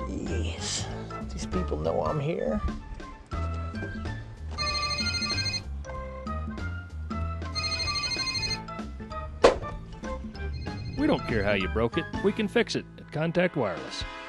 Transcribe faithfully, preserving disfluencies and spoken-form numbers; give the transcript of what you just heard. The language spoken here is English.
Jeez. These people know I'm here. We don't care how you broke it. We can fix it at Contact Wireless.